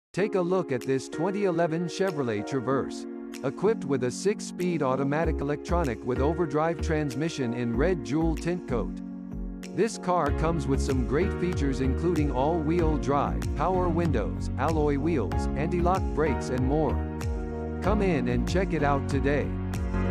Take a look at this 2011 Chevrolet Traverse. Equipped with a 6-speed automatic electronic with overdrive transmission in red jewel tint coat. This car comes with some great features including all-wheel drive, power windows, alloy wheels, anti-lock brakes and more. Come in and check it out today.